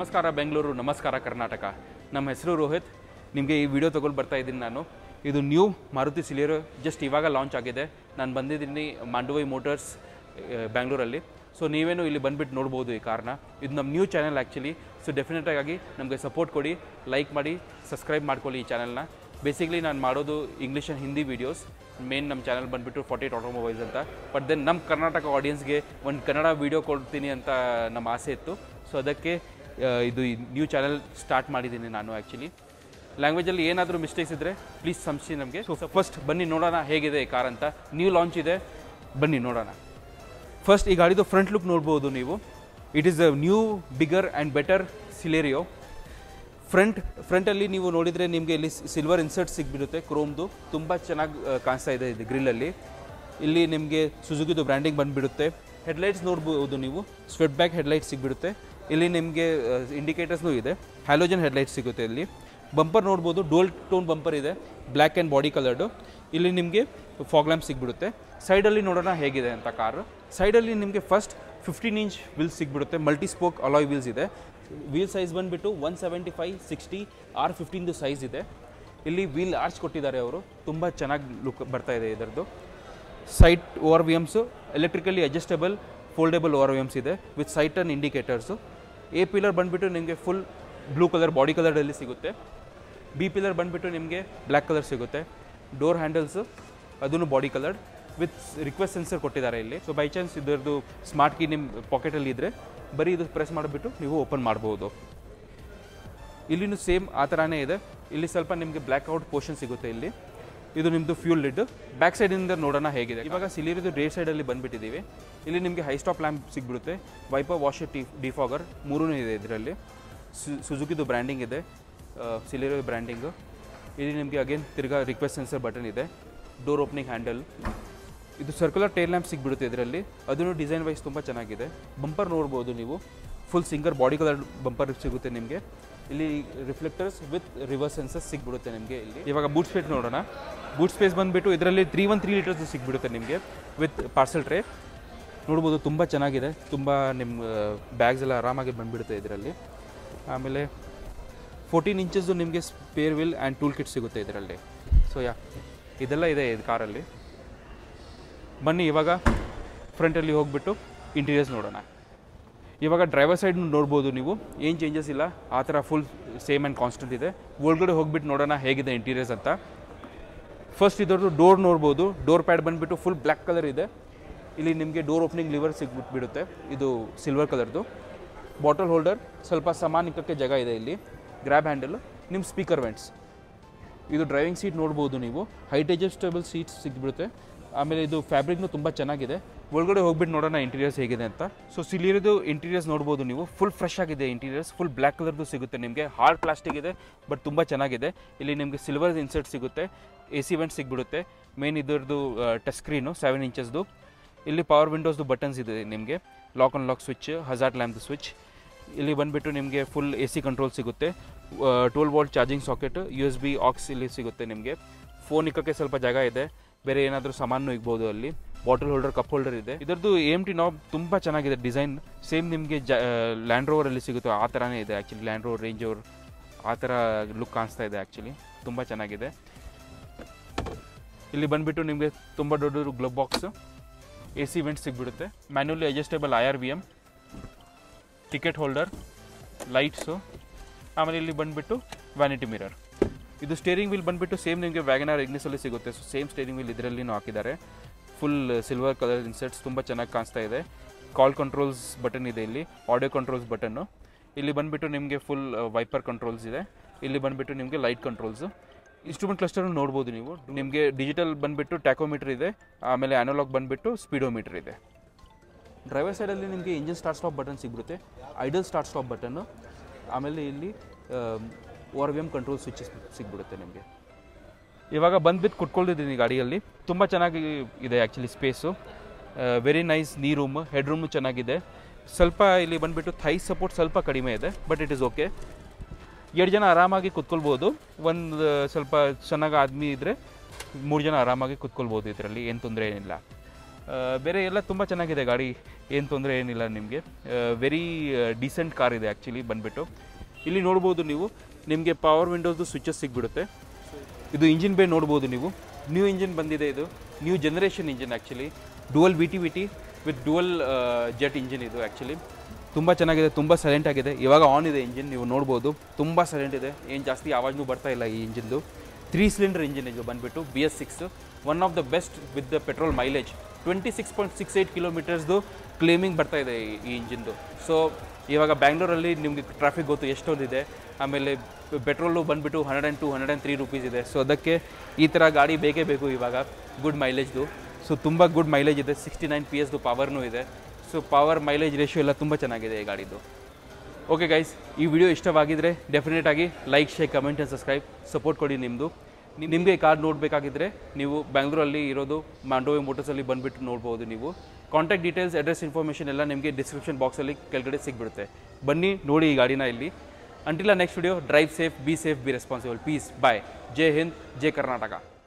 ನಮಸ್ಕಾರ ಬೆಂಗಳೂರು, ನಮಸ್ಕಾರ ಕರ್ನಾಟಕ. ನಮ್ಮ ಹೆಸರು ರೋಹಿತ್. ನಿಮಗೆ ಈ ವಿಡಿಯೋ ತೊಗೊಂಡು ಬರ್ತಾ ಇದ್ದೀನಿ ನಾನು. ಇದು ನ್ಯೂ ಮಾರುತಿ ಸಿಲಿಯರೋ ಜಸ್ಟ್ ಇವಾಗ ಲಾಂಚ್ ಆಗಿದೆ. ನಾನು ಬಂದಿದ್ದೀನಿ ಮಾಂಡವಿ ಮೋಟರ್ಸ್ ಬೆಂಗಳೂರಲ್ಲಿ. ಸೊ ನೀವೇನು ಇಲ್ಲಿ ಬಂದುಬಿಟ್ಟು ನೋಡ್ಬೋದು ಈ ಕಾರ್ನ. ಇದು ನಮ್ಮ ನ್ಯೂ ಚಾನೆಲ್ ಆ್ಯಕ್ಚುಲಿ. ಸೊ ಡೆಫಿನೆಟಾಗಿ ನಮಗೆ ಸಪೋರ್ಟ್ ಕೊಡಿ, ಲೈಕ್ ಮಾಡಿ, ಸಬ್ಸ್ಕ್ರೈಬ್ ಮಾಡ್ಕೊಳ್ಳಿ ಈ ಚಾನಲ್ನ. ಬೇಸಿಕ್ಲಿ ನಾನು ಮಾಡೋದು English and Hindi videos. Main ನಮ್ಮ ಚಾನಲ್ ಬಂದುಬಿಟ್ಟು 48 ಆಟೋಮೊಬೈಲ್ಸ್ ಅಂತ. ಬಟ್ ದೆನ್ ನಮ್ಮ ಕರ್ನಾಟಕ ಆಡಿಯನ್ಸ್ಗೆ ಒಂದು ಕನ್ನಡ ವೀಡಿಯೋ ಕೊಡ್ತೀನಿ ಅಂತ ನಮ್ಮ ಆಸೆ ಇತ್ತು. ಸೊ ಅದಕ್ಕೆ ಇದು ನ್ಯೂ ಚಾನಲ್ ಸ್ಟಾರ್ಟ್ ಮಾಡಿದ್ದೀನಿ ನಾನು. ಆ್ಯಕ್ಚುಲಿ ಲ್ಯಾಂಗ್ವೇಜಲ್ಲಿ ಏನಾದರೂ ಮಿಸ್ಟೇಕ್ಸ್ ಇದ್ದರೆ ಪ್ಲೀಸ್ ಕ್ಷಮಿಸಿ ನಮಗೆ. ಸೊ ಫಸ್ಟ್ ಬನ್ನಿ ನೋಡೋಣ ಹೇಗಿದೆ ಈ ಕಾರ್ ಅಂತ. ನ್ಯೂ ಲಾಂಚ್ ಇದೆ, ಬನ್ನಿ ನೋಡೋಣ. ಫಸ್ಟ್ ಈ ಗಾಡಿದು ಫ್ರಂಟ್ ಲುಕ್ ನೋಡ್ಬೋದು ನೀವು. It is a new bigger and better Celerio. ಫ್ರಂಟಲ್ಲಿ ನೀವು ನೋಡಿದರೆ ನಿಮಗೆ ಇಲ್ಲಿ ಸಿಲ್ವರ್ ಇನ್ಸರ್ಟ್ ಸಿಗ್ಬಿಡುತ್ತೆ, ಕ್ರೋಮ್ದು. ತುಂಬ ಚೆನ್ನಾಗಿ ಕಾಣಿಸ್ತಾ ಇದೆ ಇದು ಗ್ರಿಲ್ಲಲ್ಲಿ. ಇಲ್ಲಿ ನಿಮಗೆ ಸುಜುಕಿದು ಬ್ರ್ಯಾಂಡಿಂಗ್ ಬಂದುಬಿಡುತ್ತೆ. ಹೆಡ್ಲೈಟ್ಸ್ ನೋಡ್ಬೋದು ನೀವು, ಸ್ವೆಟ್ ಬ್ಯಾಕ್ ಹೆಡ್ಲೈಟ್ಸ್ ಸಿಗ್ಬಿಡುತ್ತೆ. ಇಲ್ಲಿ ನಿಮಗೆ ಇಂಡಿಕೇಟರ್ಸ್ನೂ ಇದೆ, ಹ್ಯಾಲೋಜನ್ ಹೆಡ್ಲೈಟ್ಸ್ ಸಿಗುತ್ತೆ. ಇಲ್ಲಿ ಬಂಪರ್ ನೋಡ್ಬೋದು, ಡೋಲ್ ಟೋನ್ ಬಂಪರ್ ಇದೆ, ಬ್ಲ್ಯಾಕ್ ಆ್ಯಂಡ್ ಬಾಡಿ ಕಲರ್ಡು. ಇಲ್ಲಿ ನಿಮಗೆ ಫಾಗ್ ಲ್ಯಾಂಪ್ ಸಿಗ್ಬಿಡುತ್ತೆ. ಸೈಡಲ್ಲಿ ನೋಡೋಣ ಹೇಗಿದೆ ಅಂತ ಕಾರು. ಸೈಡಲ್ಲಿ ನಿಮಗೆ ಫಸ್ಟ್ 15 ಇಂಚ್ ವೀಲ್ಸ್ ಸಿಗ್ಬಿಡುತ್ತೆ. ಮಲ್ಟಿ ಸ್ಪೋಕ್ ಅಲಾಯ್ ವೀಲ್ಸ್ ಇದೆ. ವೀಲ್ ಸೈಜ್ ಬಂದುಬಿಟ್ಟು 175/60 R15 ಸೈಜ್ ಇದೆ. ಇಲ್ಲಿ ವೀಲ್ ಆರ್ಚ್ ಕೊಟ್ಟಿದ್ದಾರೆ ಅವರು, ತುಂಬ ಚೆನ್ನಾಗಿ ಲುಕ್ ಬರ್ತಾ ಇದೆ ಇದರದ್ದು. Side ORVMs electrically adjustable foldable ORVMs ಇದೆ with side turn indicators. A pillar ಬಂದುಬಿಟ್ಟು ನಿಮಗೆ ಫುಲ್ ಬ್ಲೂ ಕಲರ್ ಬಾಡಿ ಕಲರಲ್ಲಿ ಸಿಗುತ್ತೆ. ಬಿ ಪಿಲ್ಲರ್ ಬಂದುಬಿಟ್ಟು ನಿಮಗೆ ಬ್ಲ್ಯಾಕ್ ಕಲರ್ ಸಿಗುತ್ತೆ. ಡೋರ್ ಹ್ಯಾಂಡಲ್ಸು ಅದೂ body colour with request sensor ಕೊಟ್ಟಿದ್ದಾರೆ ಇಲ್ಲಿ. ಸೊ ಬೈ ಚಾನ್ಸ್ ಇದರದ್ದು ಸ್ಮಾರ್ಟ್ ಕೀ ನಿಮ್ಮ ಪಾಕೆಟಲ್ಲಿ ಇದ್ದರೆ ಬರೀ ಇದು ಪ್ರೆಸ್ ಮಾಡಿಬಿಟ್ಟು ನೀವು ಓಪನ್ ಮಾಡ್ಬೋದು. ಇಲ್ಲಿನೂ ಸೇಮ್ ಆ ಥರನೇ ಇದೆ. ಇಲ್ಲಿ ಸ್ವಲ್ಪ ನಿಮಗೆ ಬ್ಲ್ಯಾಕ್ ಔಟ್ ಪೋರ್ಷನ್ ಸಿಗುತ್ತೆ. ಇಲ್ಲಿ ಇದು ನಿಮ್ಮದು ಫ್ಯೂಲ್ ಲಿಡ್. ಬ್ಯಾಕ್ ಸೈಡಿಂದ ನೋಡೋಣ ಹೇಗಿದೆ. ಇವಾಗ ಸಿಲಿರಿದು ರೇಟ್ ಸೈಡಲ್ಲಿ ಬಂದುಬಿಟ್ಟಿದ್ದೀವಿ. ಇಲ್ಲಿ ನಿಮಗೆ ಹೈ ಸ್ಟಾಪ್ ಲ್ಯಾಂಪ್ ಸಿಗ್ಬಿಡುತ್ತೆ, ವೈಪರ್, ವಾಷರ್, ಡಿಫಾಗರ್ ಮೂರೂ ಇದೆ ಇದರಲ್ಲಿ. ಸುಜುಕಿದು ಬ್ರ್ಯಾಂಡಿಂಗ್ ಇದೆ, ಸಿಲಿರೋ ಬ್ರ್ಯಾಂಡಿಂಗು. ಇಲ್ಲಿ ನಿಮಗೆ ಅಗೇನ್ ತಿರ್ಗಾ ರಿಕ್ವೆಸ್ಟ್ ಸೆನ್ಸರ್ ಬಟನ್ ಇದೆ, ಡೋರ್ ಓಪನಿಂಗ್ ಹ್ಯಾಂಡಲ್. ಇದು ಸರ್ಕ್ಯುಲರ್ ಟೇಲ್ ಲ್ಯಾಂಪ್ ಸಿಗ್ಬಿಡುತ್ತೆ ಇದರಲ್ಲಿ. ಅದನ್ನು ಡಿಸೈನ್ ವೈಸ್ ತುಂಬ ಚೆನ್ನಾಗಿದೆ. ಬಂಪರ್ ನೋಡ್ಬೋದು ನೀವು, full singer body colour bumper ಸಿಗುತ್ತೆ ನಿಮಗೆ. ಇಲ್ಲಿ ರಿಫ್ಲೆಕ್ಟರ್ಸ್ ವಿತ್ ರಿವರ್ಸ್ ಸೆನ್ಸರ್ಸ್ ಸಿಗ್ಬಿಡುತ್ತೆ ನಿಮಗೆ. ಇಲ್ಲಿ ಇವಾಗ ಬೂಟ್ ಸ್ಪೇಸ್ ನೋಡೋಣ. ಬೂಟ್ ಸ್ಪೇಸ್ ಬಂದುಬಿಟ್ಟು ಇದರಲ್ಲಿ 313 ಲೀಟರ್ಸ್ ಸಿಗ್ಬಿಡುತ್ತೆ ನಿಮಗೆ ವಿತ್ ಪಾರ್ಸಲ್ ಟ್ರೇ. ನೋಡ್ಬೋದು ತುಂಬ ಚೆನ್ನಾಗಿದೆ. ತುಂಬ ನಿಮ್ಮ ಬ್ಯಾಗ್ಸ್ ಎಲ್ಲ ಆರಾಮಾಗಿ ಬಂದುಬಿಡುತ್ತೆ ಇದರಲ್ಲಿ. ಆಮೇಲೆ 14 ಇಂಚಸ್ಸು ನಿಮಗೆ spare wheel and tool kit ಸಿಗುತ್ತೆ ಇದರಲ್ಲಿ. ಸೊ ಇದೆಲ್ಲ ಇದೆ ಇದು ಕಾರಲ್ಲಿ. ಬನ್ನಿ ಇವಾಗ ಫ್ರಂಟಲ್ಲಿ ಹೋಗಿಬಿಟ್ಟು ಇಂಟೀರಿಯರ್ಸ್ ನೋಡೋಣ. ಇವಾಗ ಡ್ರೈವರ್ ಸೈಡ್ ನೋಡ್ಬೋದು ನೀವು, ಏನು ಚೇಂಜಸ್ ಇಲ್ಲ, ಆ ಥರ ಫುಲ್ ಸೇಮ್ ಆ್ಯಂಡ್ ಕಾನ್ಸ್ಟೆಂಟ್ ಇದೆ. ಒಳಗಡೆ ಹೋಗ್ಬಿಟ್ಟು ನೋಡೋಣ ಹೇಗಿದೆ ಇಂಟೀರಿಯರ್ಸ್ ಅಂತ. ಫಸ್ಟ್ ಇದರದ್ದು ಡೋರ್ ನೋಡ್ಬೋದು. ಡೋರ್ ಪ್ಯಾಡ್ ಬಂದುಬಿಟ್ಟು ಫುಲ್ ಬ್ಲ್ಯಾಕ್ ಕಲರ್ ಇದೆ. ಇಲ್ಲಿ ನಿಮಗೆ ಡೋರ್ ಓಪನಿಂಗ್ ಲಿವರ್ ಸಿಗ್ಬಿಟ್ಬಿಡುತ್ತೆ, ಇದು ಸಿಲ್ವರ್ ಕಲರ್ದು. ಬಾಟಲ್ ಹೋಲ್ಡರ್, ಸ್ವಲ್ಪ ಸಾಮಾನಿಕಕ್ಕೆ ಜಾಗ ಇದೆ ಇಲ್ಲಿ. ಗ್ರ್ಯಾಬ್ ಹ್ಯಾಂಡಲ್, ನಿಮ್ಮ ಸ್ಪೀಕರ್ ವೆಂಟ್ಸ್. ಇದು ಡ್ರೈವಿಂಗ್ ಸೀಟ್ ನೋಡ್ಬೋದು ನೀವು, ಹೈಟ್ ಅಡ್ಜಸ್ಟಬಲ್ ಸೀಟ್ಸ್ ಸಿಗ್ಬಿಡುತ್ತೆ. ಆಮೇಲೆ ಇದು ಫ್ಯಾಬ್ರಿಕ್ನು ತುಂಬ ಚೆನ್ನಾಗಿದೆ. ಒಳಗಡೆ ಹೋಗ್ಬಿಟ್ಟು ನೋಡೋಣ ಇಂಟೀರಿಯರ್ಸ್ ಹೇಗಿದೆ ಅಂತ. ಸೊ ಸಿಲಿರಿದು ಇಂಟೀರಿಯರ್ಸ್ ನೋಡ್ಬೋದು ನೀವು, ಫುಲ್ ಫ್ರೆಶ್ ಆಗಿದೆ ಇಂಟೀರಿಯರ್ಸ್. ಫುಲ್ ಬ್ಲ್ಯಾಕ್ ಕಲರ್ದು ಸಿಗುತ್ತೆ ನಿಮಗೆ. ಹಾರ್ಡ್ ಪ್ಲಾಸ್ಟಿಕ್ ಇದೆ ಬಟ್ ತುಂಬ ಚೆನ್ನಾಗಿದೆ. ಇಲ್ಲಿ ನಿಮಗೆ ಸಿಲ್ವರ್ ಇನ್ಸರ್ಟ್ ಸಿಗುತ್ತೆ, AC ವೆಂಟ್ ಸಿಗ್ಬಿಡುತ್ತೆ. ಮೇನ್ ಇದರದ್ದು ಟಚ್ ಸ್ಕ್ರೀನು 7 ಇಂಚಸ್ದು. ಇಲ್ಲಿ ಪವರ್ ವಿಂಡೋಸ್ದು ಬಟನ್ಸ್ ಇದೆ ನಿಮಗೆ, lock unlock switch, hazard ಲ್ಯಾಂಪ್ದು ಸ್ವಿಚ್. ಇಲ್ಲಿ ಬಂದುಬಿಟ್ಟು ನಿಮಗೆ ಫುಲ್ AC ಕಂಟ್ರೋಲ್ ಸಿಗುತ್ತೆ. 12 volt charging socket, USB aux ಇಲ್ಲಿ ಸಿಗುತ್ತೆ ನಿಮಗೆ. ಫೋನ್ ಇಕ್ಕಕ್ಕೆ ಸ್ವಲ್ಪ ಜಾಗ ಇದೆ, ಬೇರೆ ಏನಾದರೂ ಸಾಮಾನು ಇಗ್ಬೋದು ಅಲ್ಲಿ. ಬಾಟಲ್ ಹೋಲ್ಡರ್, ಕಪ್ ಹೋಲ್ಡರ್ ಇದೆ. ಇದರದ್ದು AMT ನಾಬ್ ತುಂಬ ಚೆನ್ನಾಗಿದೆ ಡಿಸೈನ್. ಸೇಮ್ ನಿಮಗೆ ಲ್ಯಾಂಡ್ ರೋವರಲ್ಲಿ ಸಿಗುತ್ತೆ ಆ ಥರನೇ ಇದೆ actually. Land Rover, Range Rover ಆ ಥರ ಲುಕ್ ಕಾಣಿಸ್ತಾ ಇದೆ ಆ್ಯಕ್ಚುಲಿ, ತುಂಬ ಚೆನ್ನಾಗಿದೆ. ಇಲ್ಲಿ ಬಂದುಬಿಟ್ಟು ನಿಮಗೆ ತುಂಬ ದೊಡ್ಡ ಗ್ಲಬ್ ಬಾಕ್ಸು, AC ವೆಂಟ್ ಸಿಗ್ಬಿಡುತ್ತೆ, manually adjustable IRVM, ticket holder, lights. ಆಮೇಲೆ ಇಲ್ಲಿ ಬಂದುಬಿಟ್ಟು ವ್ಯಾನಿಟಿ ಮಿರರ್. ಇದು ಸ್ಟೇರಿಂಗ್ ವೀಲ್ ಬಂದುಬಿಟ್ಟು ಸೇಮ್ ನಿಮಗೆ ವ್ಯಾಗನಾರ್ ಇಗ್ನಿಸಲ್ಲಿ ಸಿಗುತ್ತೆ. ಸೊ ಸೇಮ್ ಸ್ಟೇರಿಂಗ್ ವೀಲ್ ಇದರಲ್ಲಿನೂ ಹಾಕಿದ್ದಾರೆ. ಫುಲ್ ಸಿಲ್ವರ್ ಕಲರ್ ಇನ್ಸರ್ಟ್ಸ್, ತುಂಬ ಚೆನ್ನಾಗಿ ಕಾಣಿಸ್ತಾ ಇದೆ. ಕಾಲ್ ಕಂಟ್ರೋಲ್ಸ್ ಬಟನ್ ಇದೆ ಇಲ್ಲಿ, ಆಡಿಯೋ ಕಂಟ್ರೋಲ್ಸ್ ಬಟನ್ನು. ಇಲ್ಲಿ ಬಂದುಬಿಟ್ಟು ನಿಮಗೆ ಫುಲ್ ವೈಪರ್ ಕಂಟ್ರೋಲ್ಸ್ ಇದೆ. ಇಲ್ಲಿ ಬಂದುಬಿಟ್ಟು ನಿಮಗೆ ಲೈಟ್ ಕಂಟ್ರೋಲ್ಸು. ಇನ್ಸ್ಟ್ರೂಮೆಂಟ್ ಕ್ಲಸ್ಟರ್ ನೋಡ್ಬೋದು ನೀವು. ನಿಮಗೆ ಡಿಜಿಟಲ್ ಬಂದುಬಿಟ್ಟು ಟ್ಯಾಕೋಮೀಟರ್ ಇದೆ, ಆಮೇಲೆ ಅನಲಾಗ್ ಬಂದುಬಿಟ್ಟು ಸ್ಪೀಡೋಮೀಟರ್ ಇದೆ. ಡ್ರೈವರ್ ಸೈಡಲ್ಲಿ ನಿಮಗೆ ಇಂಜಿನ್ ಸ್ಟಾರ್ಟ್ ಸ್ಟಾಪ್ ಬಟನ್ ಸಿಗ್ಬಿಡುತ್ತೆ, ಐಡಲ್ ಸ್ಟಾರ್ಟ್ ಸ್ಟಾಪ್ ಬಟನ್ನು. ಆಮೇಲೆ ಇಲ್ಲಿ ORVM ಕಂಟ್ರೋಲ್ ಸ್ವಿಚ್ ಸಿಗ್ಬಿಡುತ್ತೆ ನಿಮಗೆ. ಇವಾಗ ಬಂದುಬಿಟ್ಟು ಕುತ್ಕೊಳ್ತಿದ್ದೀನಿ ಗಾಡಿಯಲ್ಲಿ. ತುಂಬ ಚೆನ್ನಾಗಿ ಇದೆ actually space. Very nice knee room, head room ಚೆನ್ನಾಗಿದೆ. ಸ್ವಲ್ಪ ಇಲ್ಲಿ ಬಂದುಬಿಟ್ಟು ಥೈ ಸಪೋರ್ಟ್ ಸ್ವಲ್ಪ ಕಡಿಮೆ ಇದೆ, ಬಟ್ ಇಟ್ ಈಸ್ ಓಕೆ. 2 ಜನ ಆರಾಮಾಗಿ ಕುತ್ಕೊಳ್ಬೋದು. ಒಂದು ಸ್ವಲ್ಪ ಚೆನ್ನಾಗಿ ಆದ್ಮಿ ಇದ್ದರೆ 3 ಜನ ಆರಾಮಾಗಿ ಕುತ್ಕೊಳ್ಬೋದು ಇದರಲ್ಲಿ, ಏನು ತೊಂದರೆ ಏನಿಲ್ಲ. ಬೇರೆ ಎಲ್ಲ ತುಂಬ ಚೆನ್ನಾಗಿದೆ ಗಾಡಿ, ಏನು ತೊಂದರೆ ಏನಿಲ್ಲ ನಿಮಗೆ. ವೆರಿ ಡೀಸೆಂಟ್ ಕಾರ್ ಇದೆ ಆ್ಯಕ್ಚುಲಿ ಬಂದುಬಿಟ್ಟು. ಇಲ್ಲಿ ನೋಡ್ಬೋದು ನೀವು, ನಿಮಗೆ ಪವರ್ ವಿಂಡೋಸ್ದು ಸ್ವಿಚಸ್ ಸಿಗ್ಬಿಡುತ್ತೆ. ಇದು ಇಂಜಿನ್ ಬೇ ನೋಡ್ಬೋದು ನೀವು, ನ್ಯೂ ಇಂಜಿನ್ ಬಂದಿದೆ. ಇದು new generation engine actually, dual V T with dual jet engine ಇದು ಆ್ಯಕ್ಚುಲಿ. ತುಂಬ ಚೆನ್ನಾಗಿದೆ, ತುಂಬ ಸೈಲೆಂಟ್ ಆಗಿದೆ. ಇವಾಗ ಆನ್ ಇದೆ ಇಂಜಿನ್, ನೀವು ನೋಡ್ಬೋದು ತುಂಬ ಸೈಲೆಂಟ್ ಇದೆ, ಏನು ಜಾಸ್ತಿ ಆವಾಜೂ ಬರ್ತಾ ಇಲ್ಲ ಈ ಇಂಜಿನ್ದು. 3 ಸಿಲಿಂಡರ್ ಇಂಜಿನ್ ಇದು ಬಂದುಬಿಟ್ಟು BS6, one of the best with the petrol mileage. 26.68 ಕಿಲೋಮೀಟರ್ಸ್ದು ಕ್ಲೇಮಿಂಗ್ ಬರ್ತಾ ಇದೆ ಈ ಇಂಜಿನ್ದು. ಸೊ ಇವಾಗ ಬ್ಯಾಂಗ್ಳೂರಲ್ಲಿ ನಿಮಗೆ ಟ್ರಾಫಿಕ್ ಗೊತ್ತು ಎಷ್ಟೊಂದಿದೆ, ಆಮೇಲೆ ಪೆಟ್ರೋಲು ಬಂದುಬಿಟ್ಟು 102, 103 ರುಪೀಸ್ ಇದೆ. ಸೊ ಅದಕ್ಕೆ ಈ ಥರ ಗಾಡಿ ಬೇಕೇ ಬೇಕು ಇವಾಗ, ಗುಡ್ ಮೈಲೇಜ್ದು. ಸೊ ತುಂಬ ಗುಡ್ ಮೈಲೇಜ್ ಇದೆ, 69 PS ಪವರ್ನೂ ಇದೆ. ಸೊ ಪವರ್ ಮೈಲೇಜ್ ರೇಷಿಯೋ ಎಲ್ಲ ತುಂಬ ಚೆನ್ನಾಗಿದೆ ಈ ಗಾಡಿದು. ಓಕೆ ಗೈಸ್, ಈ ವಿಡಿಯೋ ಇಷ್ಟವಾಗಿದ್ದರೆ ಡೆಫಿನೆಟಾಗಿ like, share, comment and subscribe support ಕೊಡಿ. ನಿಮಗೆ ಕಾರ್ ನೋಡಬೇಕಾಗಿದ್ದರೆ ನೀವು ಬ್ಯಾಂಗ್ಳೂರಲ್ಲಿ ಇರೋದು ಮಾಂಡೋವಿ ಮೋಟರ್ಸಲ್ಲಿ ಬಂದುಬಿಟ್ಟು ನೋಡ್ಬೋದು. ನೀವು ಕಾಂಟ್ಯಾಕ್ಟ್ ಡೀಟೇಲ್ಸ್, ಅಡ್ರೆಸ್, ಇನ್ಫಾರ್ಮೇಷನ್ ಎಲ್ಲ ನಿಮಗೆ ಡಿಸ್ಕ್ರಿಪ್ಷನ್ ಬಾಕ್ಸಲ್ಲಿ ಕೆಳಗಡೆ ಸಿಗ್ಬಿಡುತ್ತೆ. ಬನ್ನಿ ನೋಡಿ ಈ ಗಾಡಿನ ಇಲ್ಲಿ. Until next video, drive safe, be responsible. Peace, bye. ಜೈ ಹಿಂದ್, ಜೈ ಕರ್ನಾಟಕ.